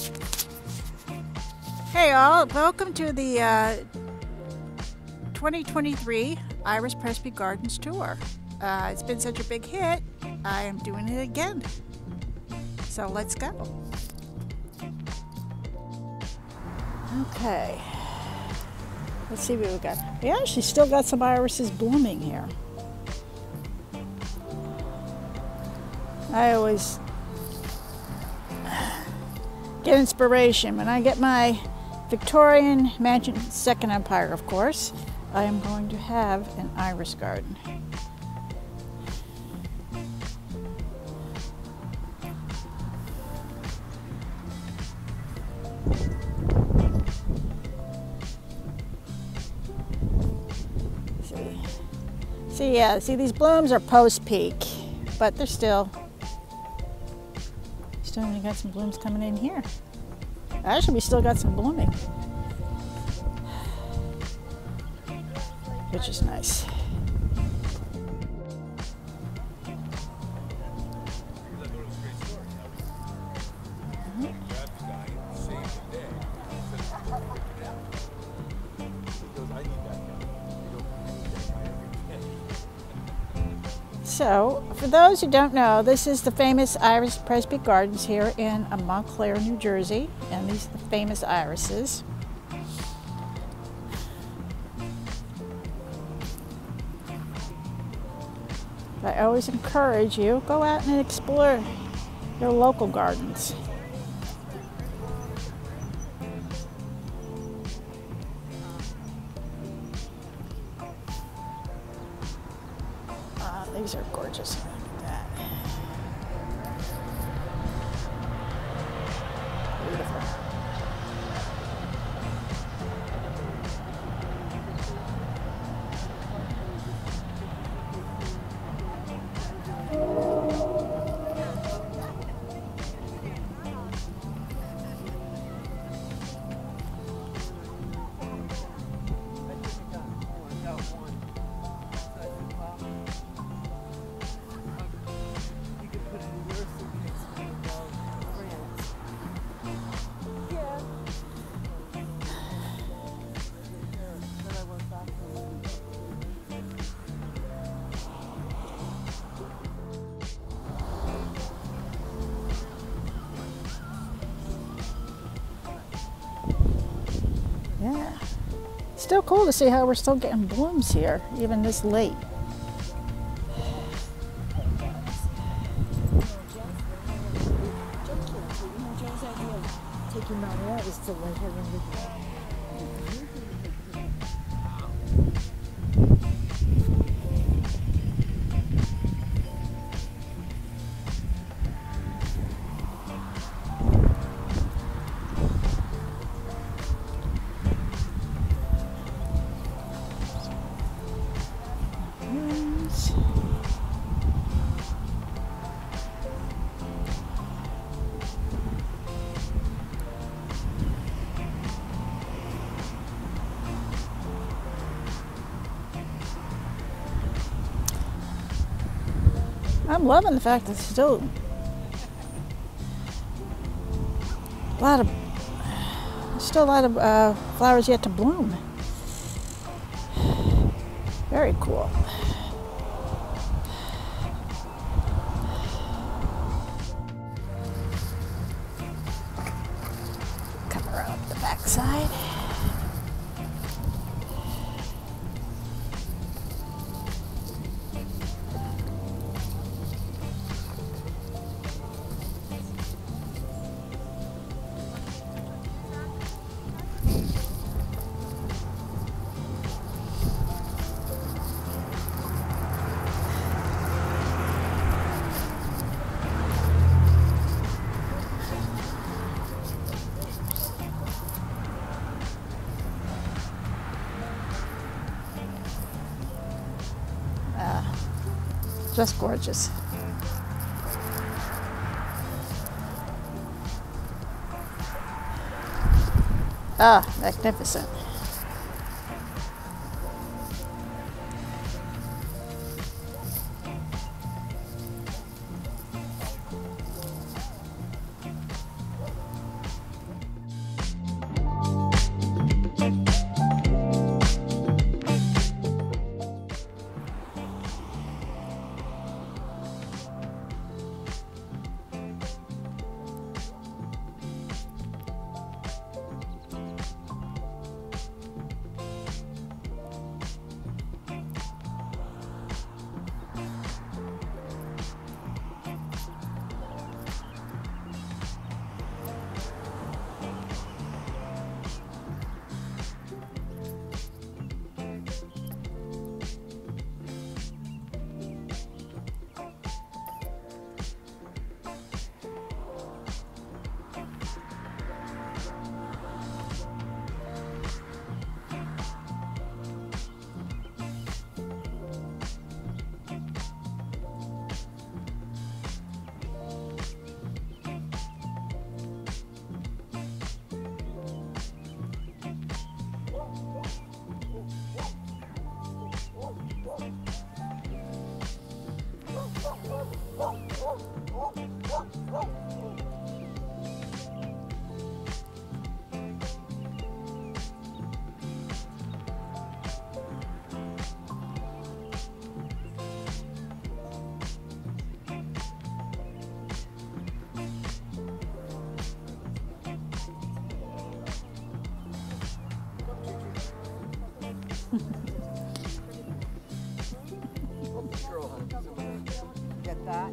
Hey all, welcome to the 2023 Iris Presby Gardens tour. It's been such a big hit, I am doing it again. So let's go. Okay, let's see what we got. We actually still got some irises blooming here. I always get inspiration when I get my Victorian Mansion Second Empire, of course. I am going to have an iris garden. See, these blooms are post-peak, but they're still only got some blooms coming in here. Actually, we still got some blooming, which is nice. So, for those who don't know, this is the famous Iris Presby Gardens here in Montclair, New Jersey, and these are the famous irises. I always encourage you, go out and explore your local gardens. These are gorgeous. Look at that. Beautiful. Yeah, still cool to see how we're still getting blooms here, even this late. Joe's idea of taking Mount out is to let her run with it. I'm loving the fact that there's still a lot of flowers yet to bloom. Very cool. Come around the back side. Just gorgeous. Ah, magnificent. Get that?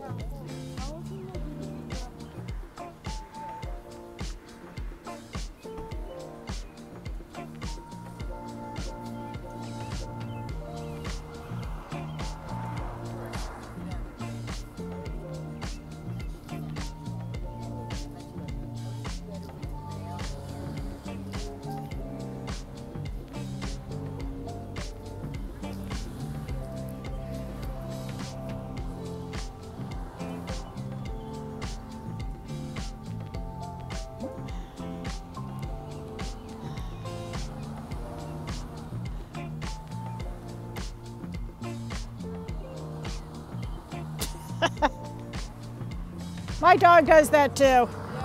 My dog does that too.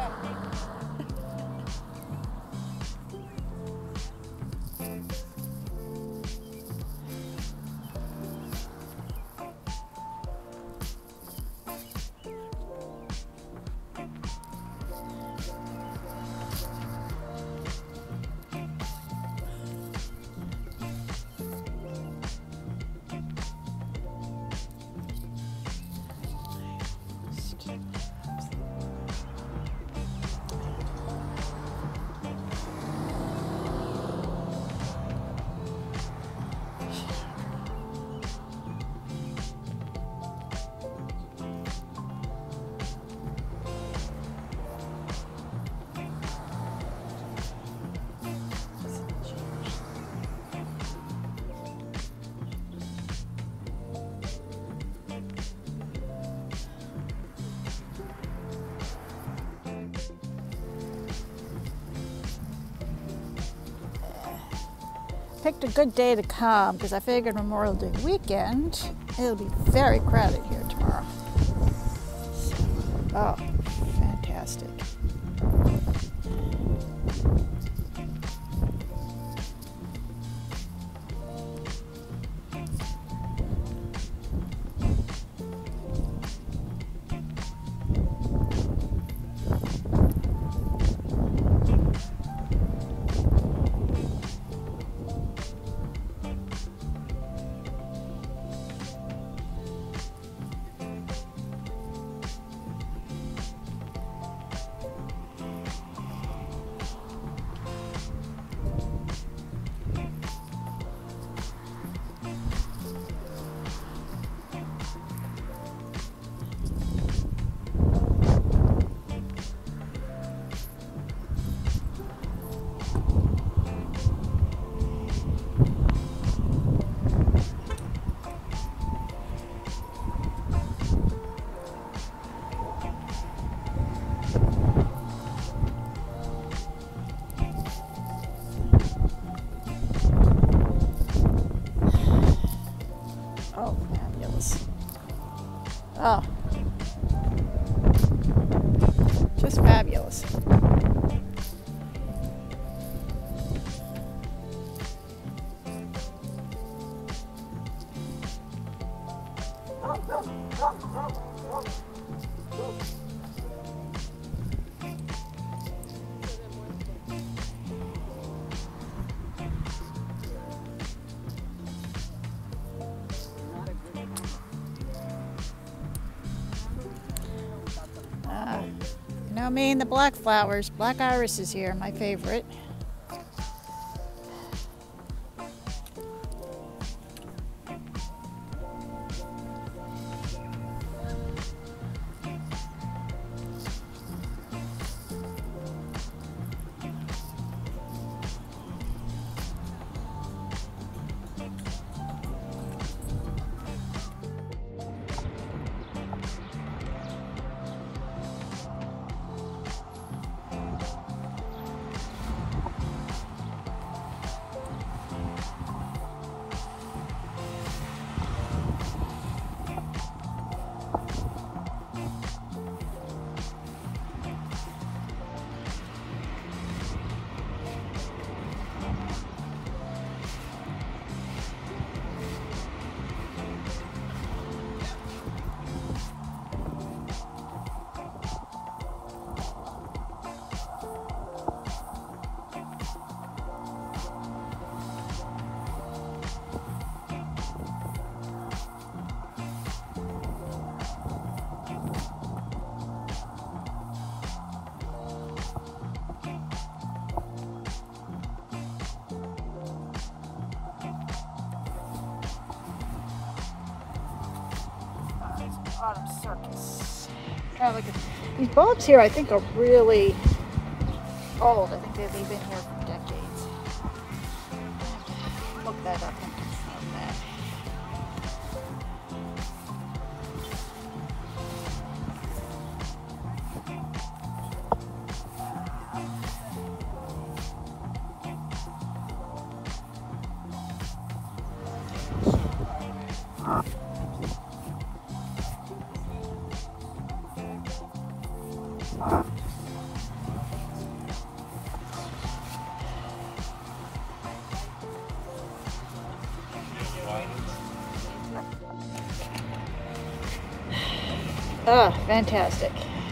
Picked a good day to come because I figured Memorial Day weekend it'll be very crowded here tomorrow. Oh, fantastic. Oh, fabulous. Oh, just fabulous. You know me and the black flowers. Black iris is here, my favorite. Autumn Circus. Oh, look at these bulbs here. I think are really old. I think they've been here for decades. Look that up. Look that. Oh, fantastic.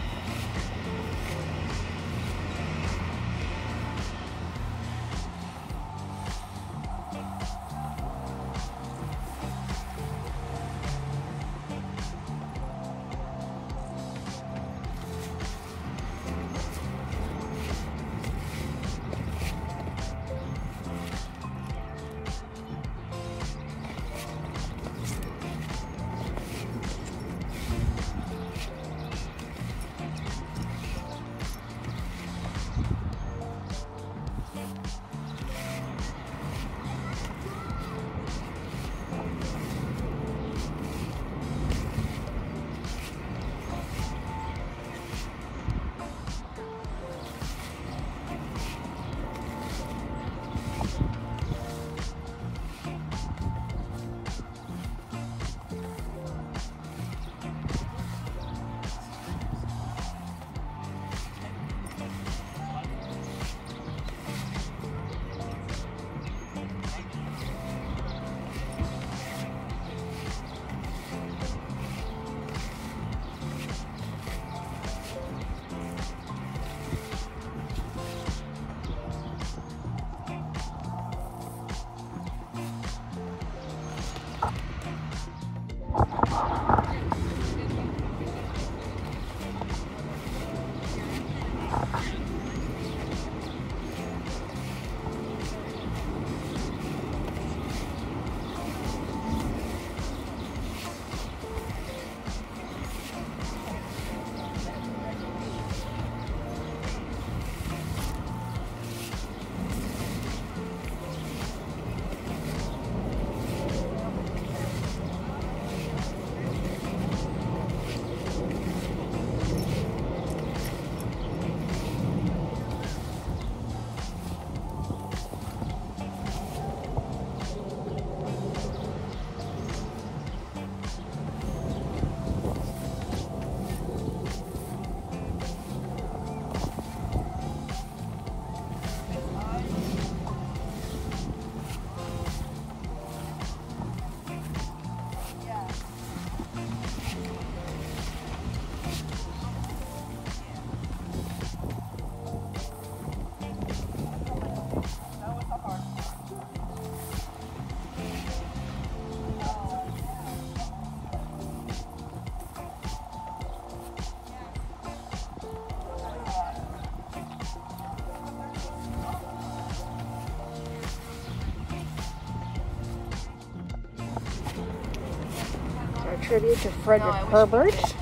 Tribute to Frederick Herbert.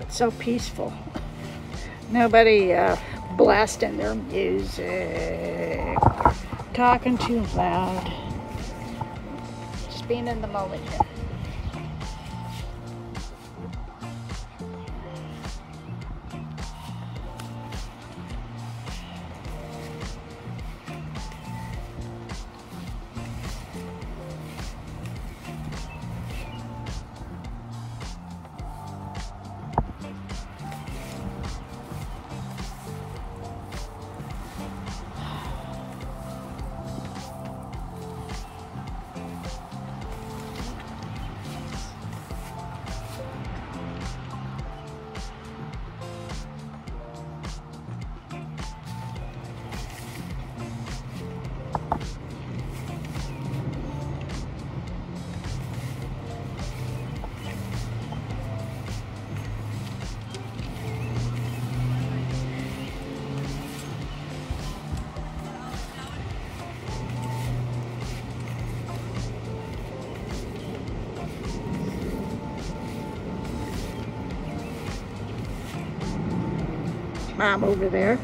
It's so peaceful. Nobody blasting their music, talking too loud. Just being in the moment here. Mom over there.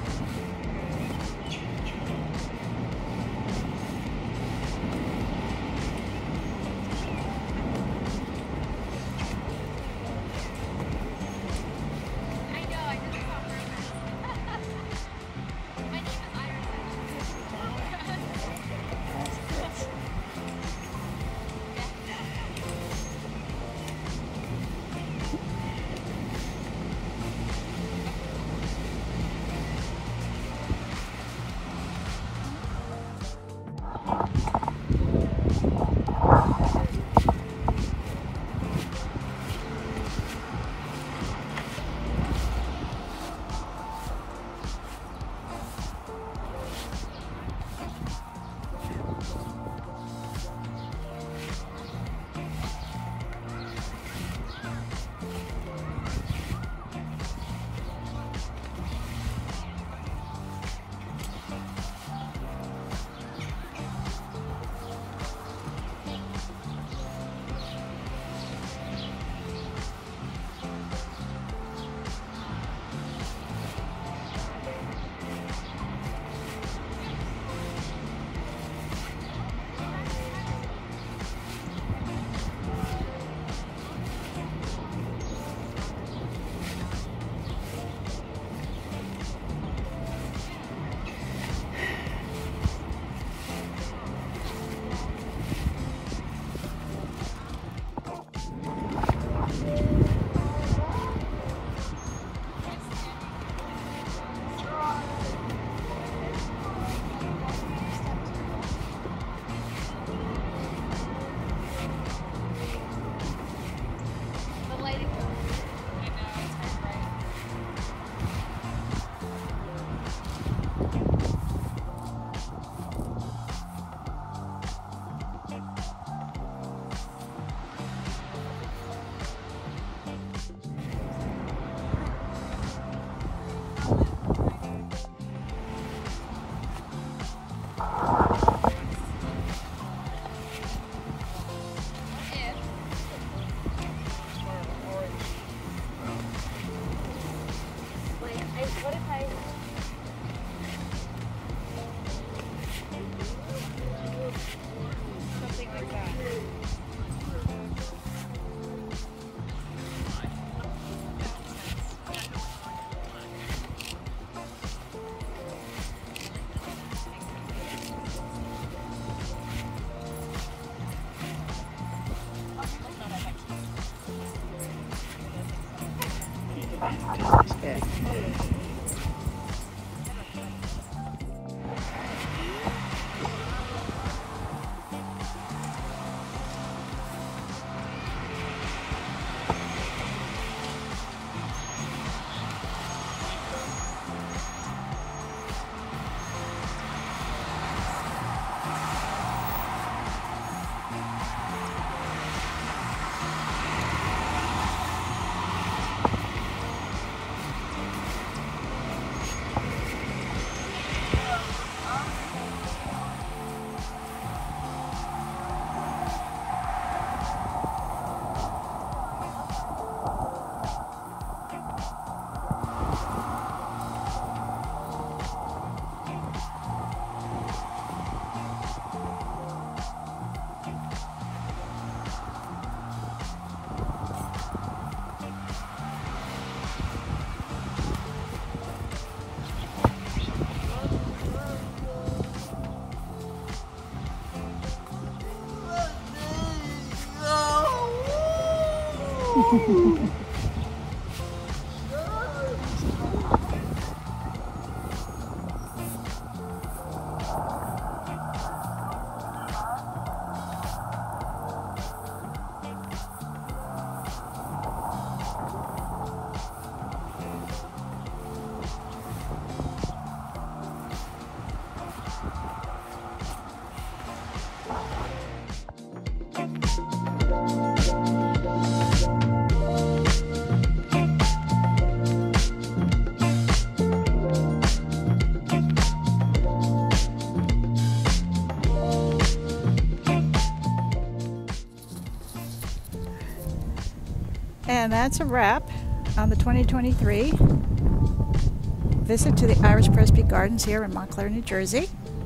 And that's a wrap on the 2023 visit to the Iris Presby Gardens here in Montclair, New Jersey.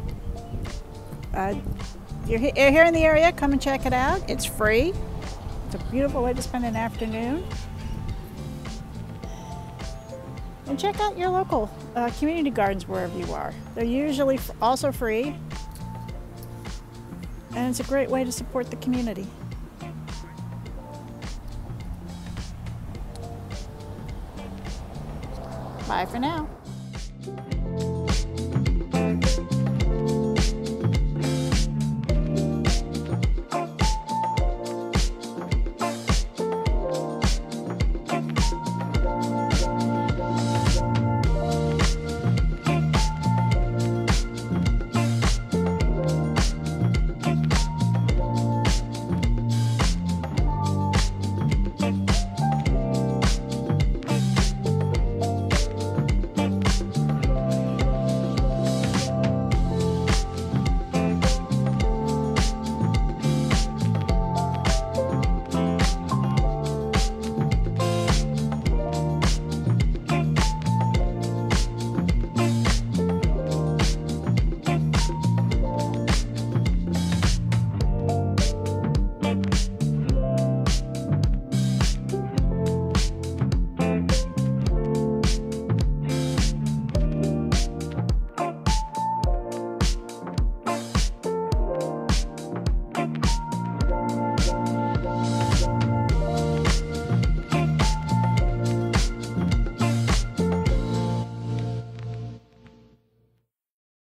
You're here in the area, come and check it out. It's free. It's a beautiful way to spend an afternoon. And check out your local community gardens wherever you are. They're usually also free. And it's a great way to support the community. Bye for now.